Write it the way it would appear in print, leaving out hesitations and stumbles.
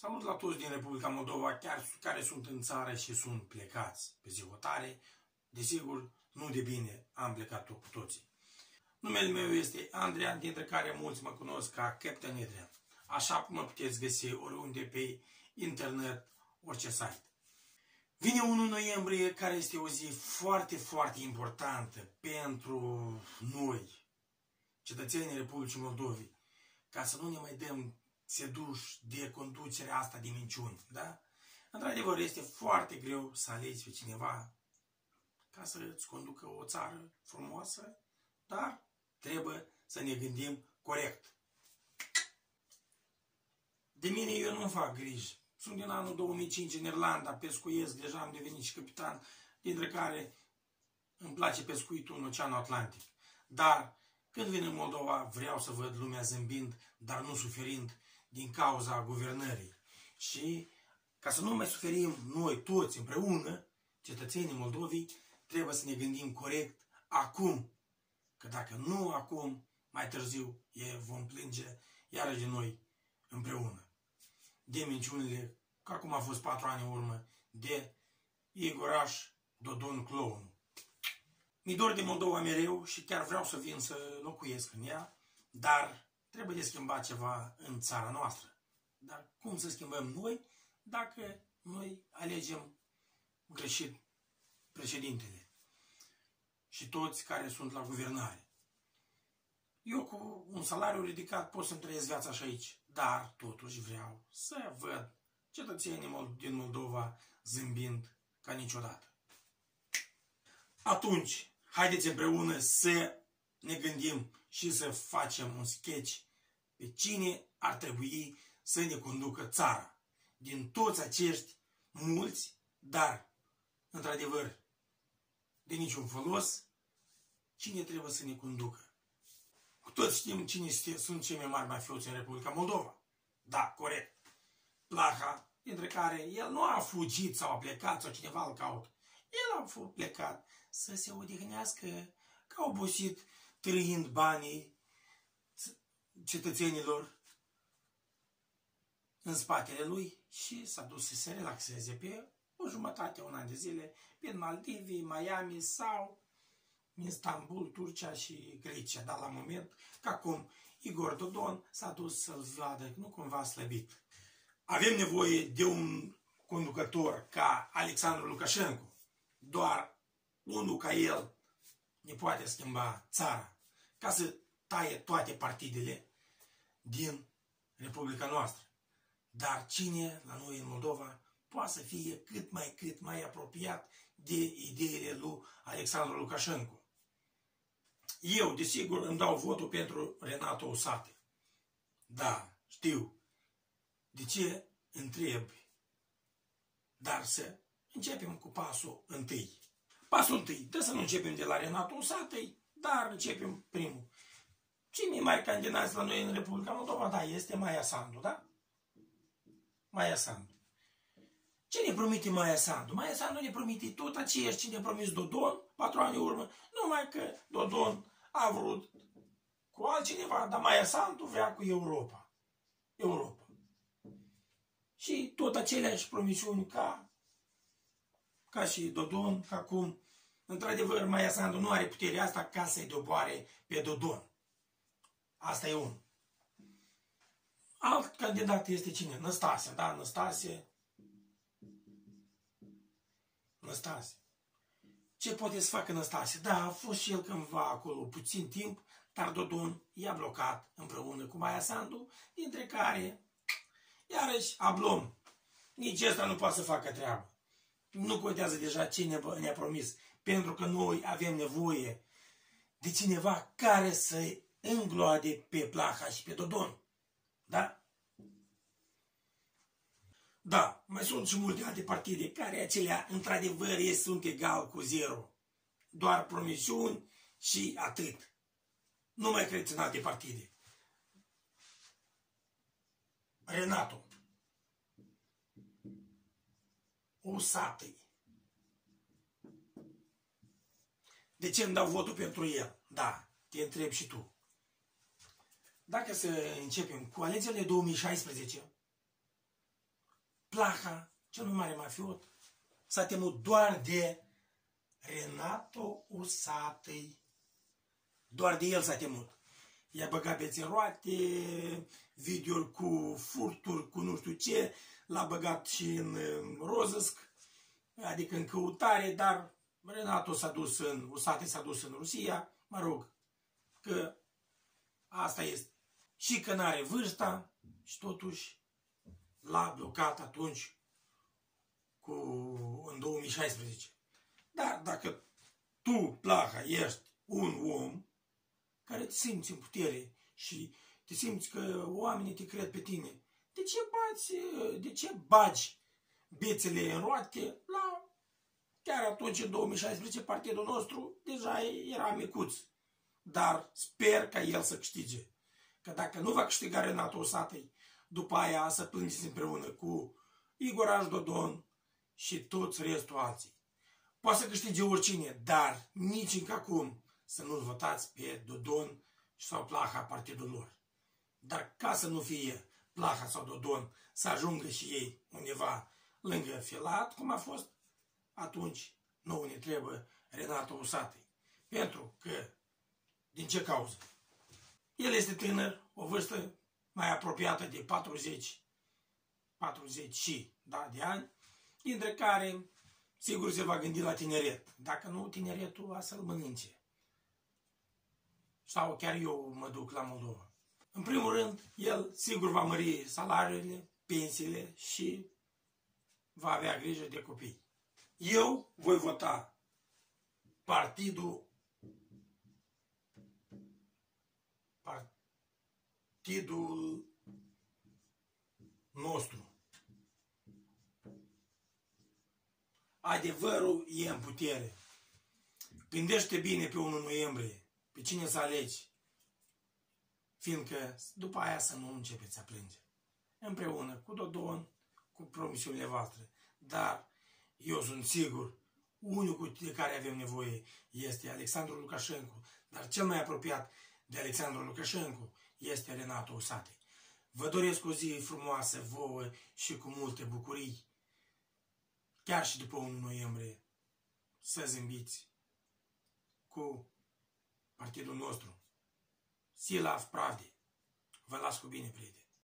Salut la toți din Republica Moldova, chiar care sunt în țară și sunt plecați pe zi hotare. Desigur, nu de bine am plecat cu toții. Numele meu este Andrian, dintre care mulți mă cunosc ca Captain Adrian. Așa cum mă puteți găsi oriunde pe internet, orice site. Vine 1 noiembrie, care este o zi foarte, foarte importantă pentru noi, cetățenii Republicii Moldovei, ca să nu ne mai dăm seduși de conducerea asta de minciuni, da? Într-adevăr, este foarte greu să alegi pe cineva ca să îți conducă o țară frumoasă, dar trebuie să ne gândim corect. De mine eu nu fac griji. Sunt din anul 2005 în Irlanda, pescuiesc, deja am devenit și capitan, dintre care îmi place pescuitul în Oceanul Atlantic. Dar când vin în Moldova, vreau să văd lumea zâmbind, dar nu suferind din cauza guvernării. Și ca să nu mai suferim noi toți împreună, cetățenii Moldovei, trebuie să ne gândim corect acum. Că dacă nu acum, mai târziu vom plânge iarăși de noi împreună. De minciunile, ca cum a fost 4 ani în urmă, de Igoraș Dodon Clown. Mi-e dor de Moldova mereu și chiar vreau să vin să locuiesc în ea, dar trebuie de schimbat ceva în țara noastră. Dar cum să schimbăm noi dacă noi alegem greșit președintele și toți care sunt la guvernare? Eu cu un salariu ridicat pot să-mi trăiesc viața și aici, dar totuși vreau să văd cetățenii din Moldova zâmbind ca niciodată. Atunci, haideți împreună să ne gândim și să facem un sketch pe cine ar trebui să ne conducă țara. Din toți acești mulți, dar, într-adevăr, de niciun folos, cine trebuie să ne conducă? Cu toți știm cine sunt cei mai mari mafioți în Republica Moldova. Da, corect. Plaha, dintre care el nu a fugit sau a plecat sau cineva îl caută. El a plecat să se odihnească, că a obosit trăind banii cetățenilor în spatele lui și s-a dus să se relaxeze pe o jumătate, un an de zile, pe Maldivi, Miami sau în Istanbul, Turcia și Grecia. Dar la moment, ca cum Igor Dodon s-a dus să-l vadă, nu cumva slăbit. Avem nevoie de un conducător ca Alexandru Lukashenko. Doar unul ca el ne poate schimba țara, ca să taie toate partidele din Republica noastră. Dar cine la noi în Moldova poate să fie cât mai apropiat de ideile lui Alexandru Lukashenko? Eu, desigur, îmi dau votul pentru Renato Usate. Da, știu. De ce întreb? Dar să începem cu pasul întâi. Pasul întâi, trebuie să nu începem de la Renato Usate, dar începem primul. Cine mai candidați la noi în Republica Moldova? Da, este Maia Sandu, da? Maia Sandu. Ce ne promite Maia Sandu? Maia Sandu ne promite tot aceeași ce ne-a promis Dodon 4 ani în urmă, numai că Dodon a vrut cu altcineva, dar Maia Sandu vrea cu Europa. Europa. Și tot aceleași promisiuni ca și Dodon, ca cum, într-adevăr, Maia Sandu nu are puterea asta ca să-i doboare pe Dodon. Asta e unul. Alt candidat este cine? Năstase, da? Năstase. Ce poate să facă Năstase? Da, a fost și el cândva acolo puțin timp, dar Dodon i-a blocat împreună cu Maia Sandu, dintre care, iarăși, ablom. Nici ăsta nu poate să facă treabă. Nu contează deja cine ne-a promis, pentru că noi avem nevoie de cineva care să îngloade pe Plaha și pe Dodon. Da? Da, mai sunt și multe alte partide care acelea, într-adevăr, sunt egal cu zero. Doar promisiuni și atât. Nu mai credeți în alte partide. Renato Usate. De ce îmi dau votul pentru el? Da, te întreb și tu. Dacă să începem cu alegerile 2016, Plaha, cel mai mare mafiot, s-a temut doar de Renato Usatăi. Doar de el s-a temut. I-a băgat bețe roate, video cu furturi, cu nu știu ce, l-a băgat și în rozăsc, adică în căutare, dar Renato s-a dus Usatăi s-a dus în Rusia, mă rog, că asta este. Și că n-are vârsta și totuși l-a blocat atunci în 2016. Dar dacă tu, Plaha, ești un om care te simți în putere și te simți că oamenii te cred pe tine, de ce bagi bețele în roate chiar atunci, în 2016, partidul nostru deja era micuț. Dar sper ca el să câștige. Că dacă nu va câștiga Renato Usatăi, după aia să plângeți împreună cu Igor Dodon și toți restul alții. Poate să câștige oricine, dar nici încă acum să nu-l votați pe Dodon sau Plaha, partidul lor. Dar ca să nu fie Plaha sau Dodon să ajungă și ei undeva lângă Filat, cum a fost, atunci nouă ne trebuie Renato Usatăi. Pentru că, din ce cauză? El este tânăr, o vârstă mai apropiată de 40 de ani, dintre care sigur se va gândi la tineret. Dacă nu, tineretul va să-l mănânce. Sau chiar eu mă duc la Moldova. În primul rând, el sigur va mări salariile, pensiile și va avea grijă de copii. Eu voi vota partidul nostru. Adevărul e în putere. Gândește bine pe 1 noiembrie, pe cine să alegi, fiindcă după aia să nu începeți să plânge. Împreună cu Dodon, cu promisiunile voastre. Dar eu sunt sigur, unicul de care avem nevoie este Alexandru Lukashenko, dar cel mai apropiat de Alexandru Lukashenko este Renato Usatăi. Vă doresc o zi frumoasă vouă și cu multe bucurii, chiar și după 1 noiembrie, să zâmbiți cu partidul nostru. Sila v pravdi. Vă las cu bine, prieteni.